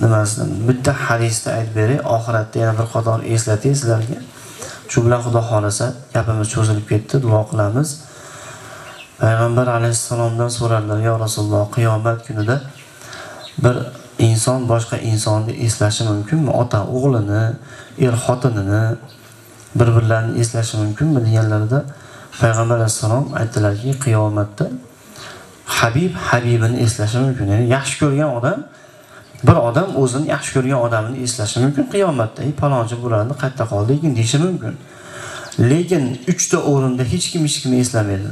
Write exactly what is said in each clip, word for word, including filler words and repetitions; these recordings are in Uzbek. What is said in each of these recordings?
nimasini bitta hadisda aytib beray, oxiratda yana bir qator eslatay sizlarga. Shu bilan Xudo xolasa gapimiz cho'zilib ketdi, duo qilamiz. Payg'ambar alayhissalomdan so'radilar, "Ya Rasululloh, qiyomat kunida bir inson boshqa insonni eslashi mumkinmi? Ota o'g'lini, er xotinini bir-birlarini eslashi mumkinmi?" deganlarida Payg'ambar alayhissalom aytdilarki, qiyomatda Habib Habibini eslashi mumkin. Ya'ni yaxshi ko'rgan odam bir odam o'zini yaxshi ko'rgan odamini eslashi mumkin qiyomatda. "Ey palonchi bularni qayerda qoldi?" degan deyishi mumkin. Lekin uchta o'rinda hech kim hech kimni eslamaydi.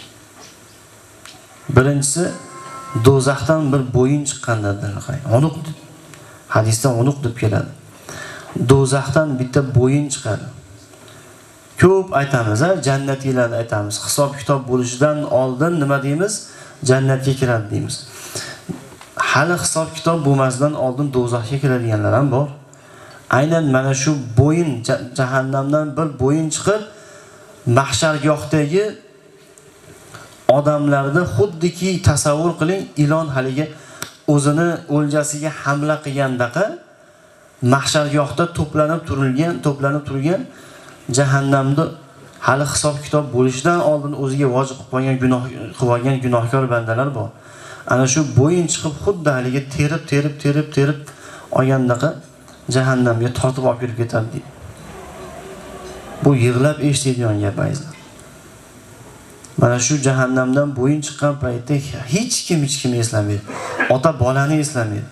Birinchisi do'zaxdan bir bo'yin chiqqandadir. Unuq. Hadisda unuq deb keladi. Do'zaxdan bitta bo'yin chiqadi. Ko'p aytamiz, ha, jannatiylarni aytamiz. Hisob kitob bo'lishidan oldin nima deymiz? Jannatga kiradi deymiz. Hali hisob kitob bo'lmasdan oldin do'zaxga kiradiganlar ham bor. Aynan mana shu bo'yin jahannamdan bir bo'yin chiqib mahshargohdagi odamlarda xuddiki tasavvur qiling, ilon haligi o'zini o'ljasiga hamla qilgandaqa mahshargohda to'planib turilgan, to'planib turgan jahannamda hali hisob kitob bo'lishidan oldin o'ziga vojib qilib qo'ygan gunoh qilib olgan gunohkor bandalar bor. Ana shu bo'yin chiqib xuddi haligi terib, terib, terib, terib olgandaqa jahannamga tortib olib kirib ketadi deydi. Bu yig'lab eshitadigan gap ayzlar. Mana shu jahannamdan bo'yin chiqqan paytda hech kim hech kim eslamaydi. Ota bolani eslamaydi.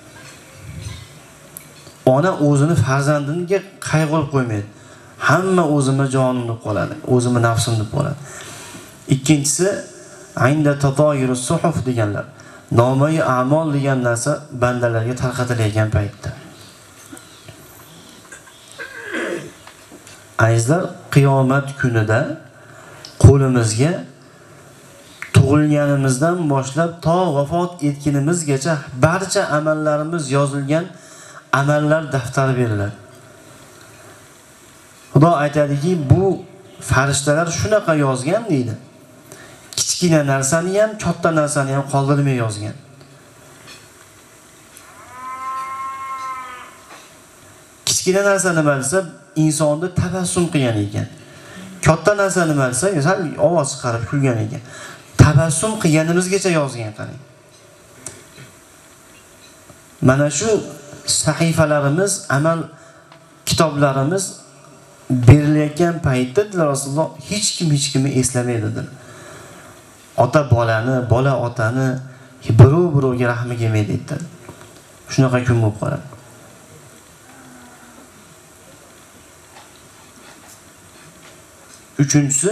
Ona o'zini farzandiga qayg'urib qo'ymaydi. Hamma o'zimni jonim deb qoladi, o'zimni nafsim deb qoladi. Ikkinchisi aynda tatoyirus suhuf deganlar. Nomai a'mol degan narsa bandalarga tarqatilgan paytda. Azizlar, qiyomat kunida qo'limizga tug'ilganimizdan boshlab to vafot etganimizgacha barcha amallarimiz yozilgan amallar daftari beriladi. Xudo aytadiki, bu farishtalar shunaqa yozgan deydi. Kichkina narsani ham, katta narsani ham qoldirmay yozgan. Kichkina narsa nima desa, insonni tabassum qilgan ekan. Katta narsa nima desa, sal ovoz chiqarib kulgan ekan. Tabassum qilganimizgacha yozgan qarang. Mana shu sahifalarimiz, amal kitoblarimiz berilayotgan paytda Rasululloh hech kim hech kimni eslamaydi dedilar. Ota bolani, bola otani birov-birovga rahmi kelmaydi dedilar. Shunaqa kun bo'lib qoladi. Uchinchisi,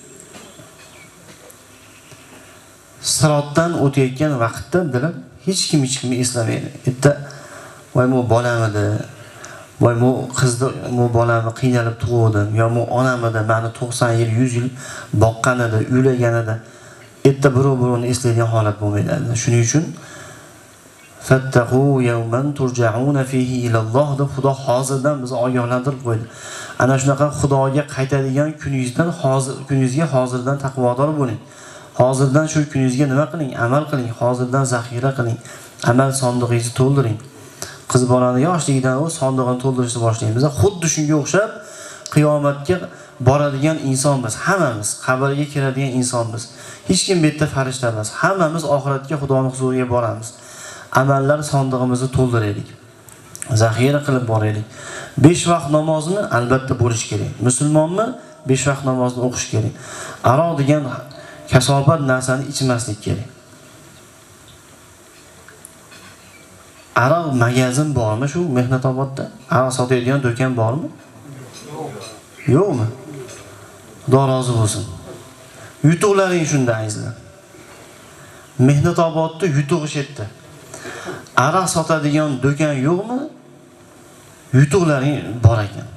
sirotdan o'tayotgan vaqtda dedilar, hech kim hech kimni eslamaydi. Bitta voy bu bolamidi, voy bu qizni, bu bolamni qiynalib tug'dim, yo bu onamidi, meni to'qson yil, yuz yil boqqanida, uylaganida, etta birov-birovni eslaydigan holat bo'lmaydi. Shuning uchun fattaqu yawman turja'una fihi ila Alloh deb Xudo hozirdan bizni ogohlantirib qo'ydi. Ana shunaqa Xudoga qaytadigan kuningizdan hozir kuningizga hozirdan taqvodor bo'ling. Hozirdan shu kuningizga nima qiling? Amal qiling, hozirdan zaxira qiling. Amal sondig'ingizni to'ldiring. Qiz bolani yoshligidan o'z sondig'ini to'ldirishni boshlaymiz. Xuddi shunga o'xshab qiyomatga boradigan insonmiz, hammamiz qabrga kiradigan insonmiz. Hech kim bu yerda farishta emas. Hammamiz oxiratga Xudoning huzuriga boramiz. Amallar sondig'imizni to'ldiraylik. Zaxira qilib boraylik. besh vaqt namozni albatta bo'lish kerak. Musulmonmi besh vaqt namozni o'qish kerak. Aroq degan kasobat narsani ichmaslik kerak. Aroq magazin bormi shu Mehnatobodda? Aroq sotadigan do'kon bormi? Yo'qmi? Xudo rozi bo'lsin. Yutuqlaring shunda azizlar. Mehnatobodda yutuq shetda. Aroq sotadigan do'kon yo'qmi? Yutuqlaring bor ekan.